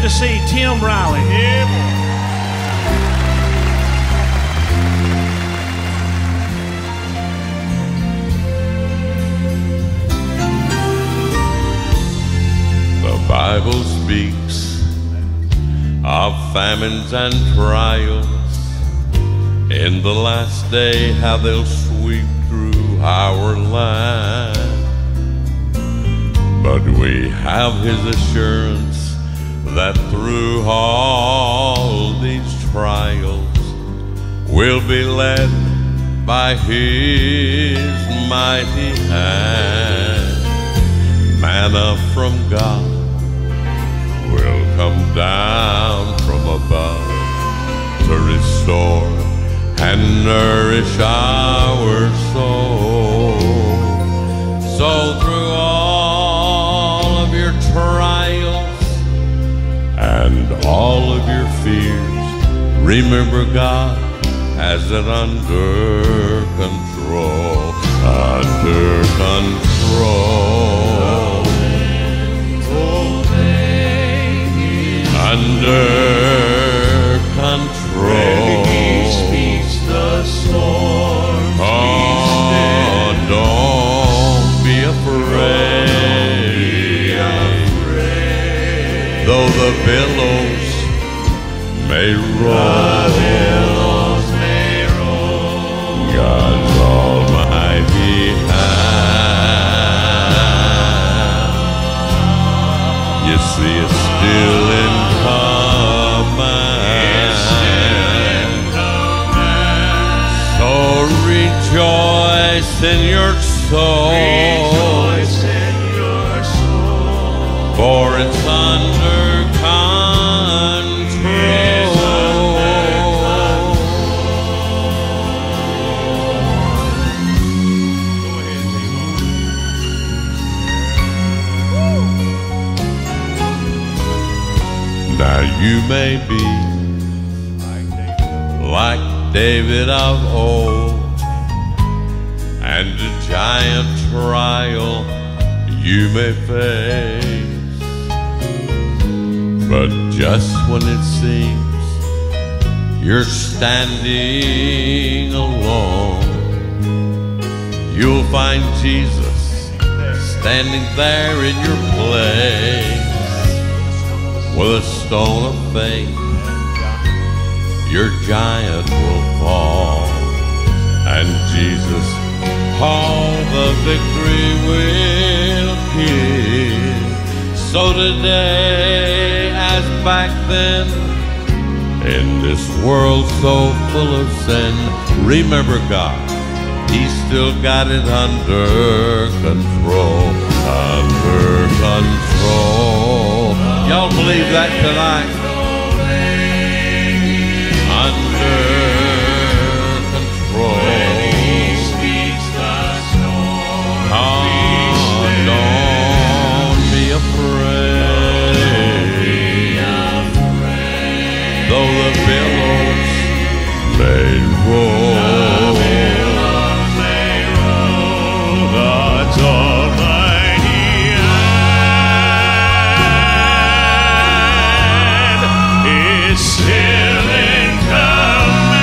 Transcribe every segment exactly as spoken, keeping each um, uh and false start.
to see Tim Riley. Yeah, boy. The Bible speaks of famines and trials in the last day, how they'll sweep through our land. But we have His assurance that through all these trials we'll be led by His mighty hand. Manna from God will come down from above to restore and nourish our soul. So through all of your trials and all of your fears, remember God has it under control, under control, under control. The storm. Oh, don't be afraid. Though the billows may roll, God's almighty hand, you see, it's still in command. Rejoice in your soul, Rejoice in your soul, for it's under control. It's under Now you may be like David of old, and a giant trial you may face, but just when it seems you're standing alone, you'll find Jesus standing there in your place with a stone of faith. Your giant will fall, and Jesus all the victory will give. So today, as back then, in this world so full of sin, remember God, He's still got it under control, under control. Y'all believe that tonight? Under control. Though the billows may roll, the billows may roll, God's almighty hand is still in command.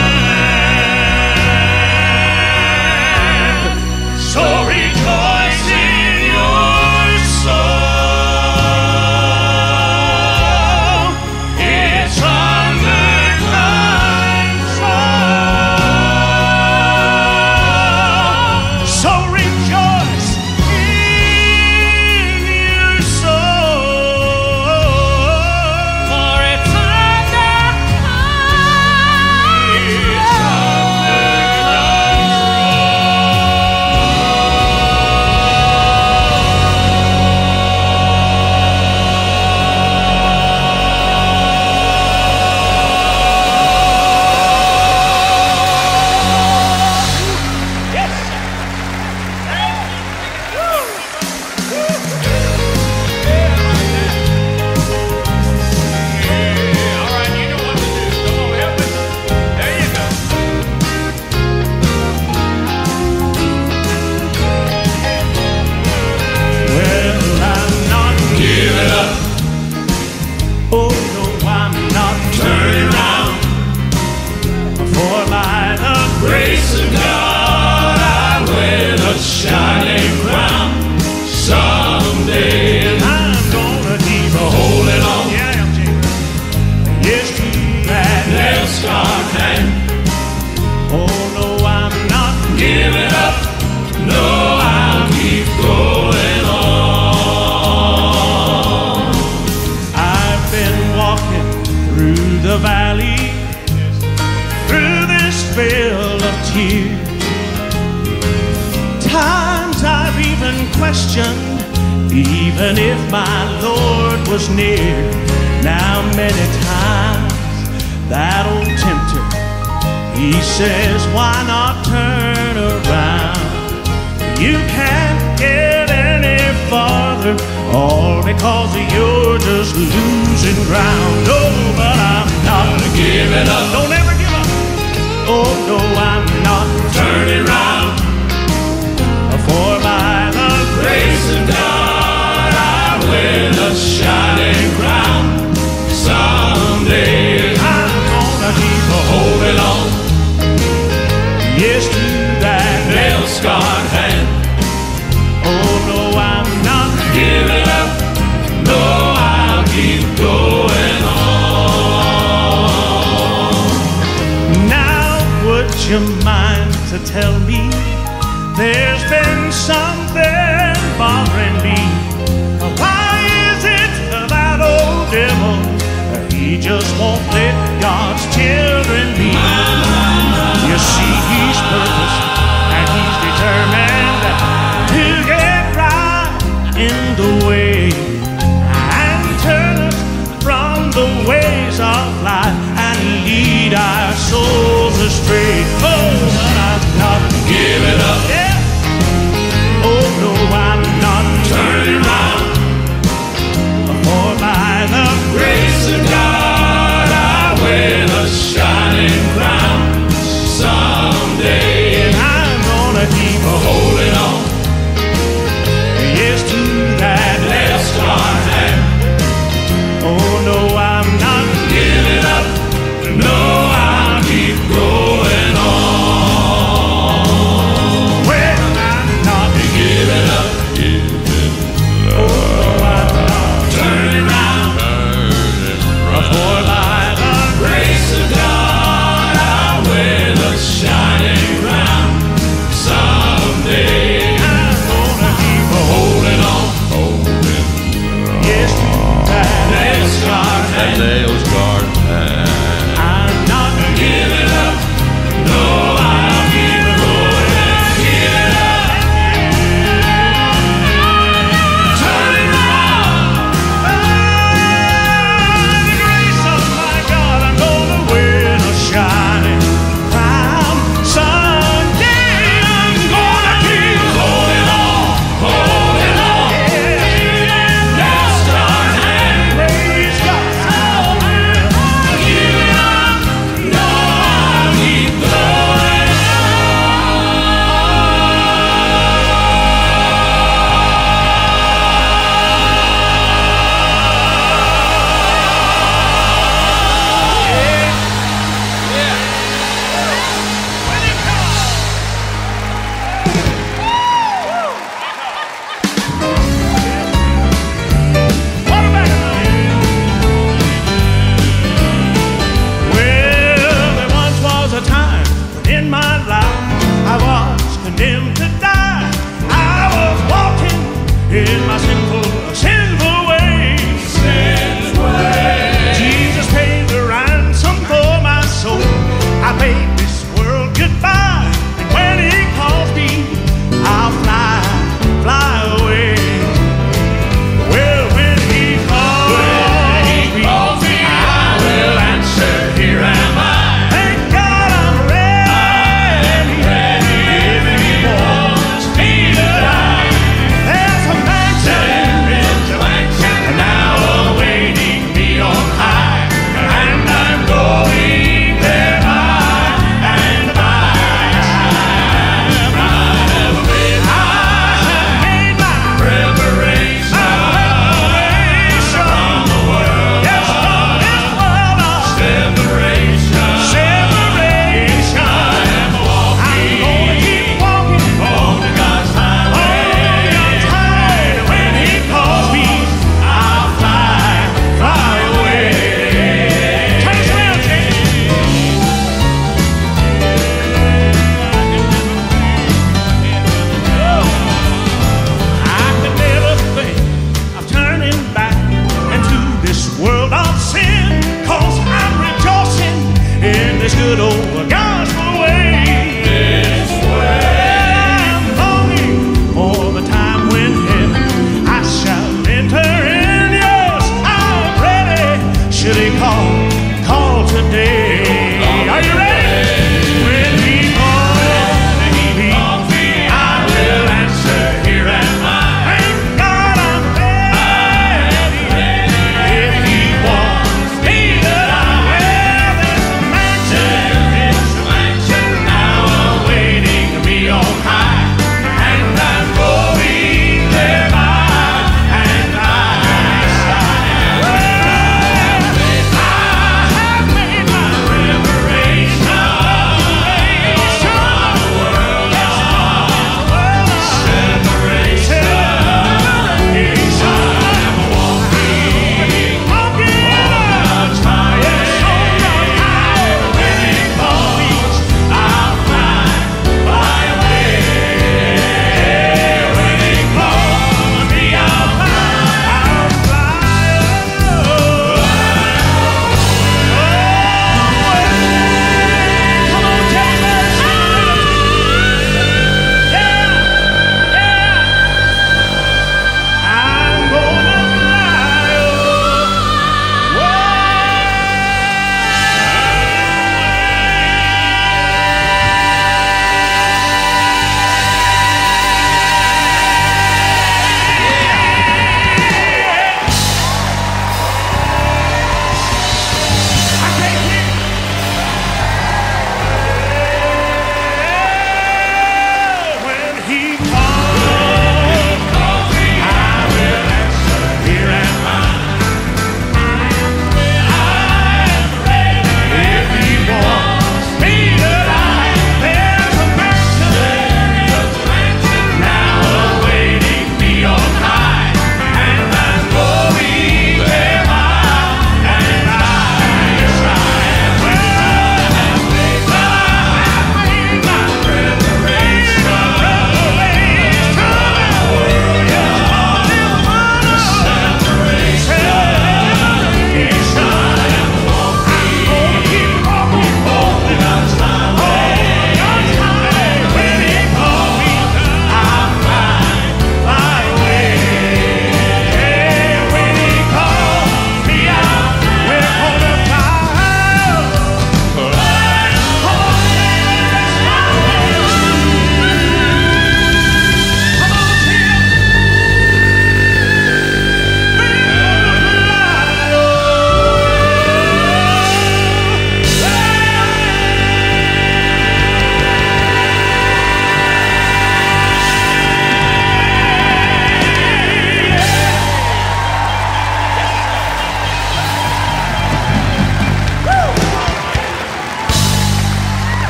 questioned, even if my Lord was near. Now many times that old tempter, he says, why not turn around? You can't get any farther, all because you're just losing ground. Oh, but I'm not giving up. Don't ever give up. Oh, no, I'm not turning round. For by the grace of God I win a shining crown. Someday I'm gonna keep holding on, yes, to that nail-scarred hand. Oh, no, I'm not giving up. No, I'll keep going on. Now, would you mind to tell me there's been something bothering me? Why is it that old devil, he just won't let God's children be? You see, he's purposed and he's determined to get right in the way and turn us from the ways of life and lead our souls astray. Oh, but I'm not giving up. Yeah. Oh, no, I'm not turning round. For by the grace of God I win a shining crown. Someday I'm gonna keep a holding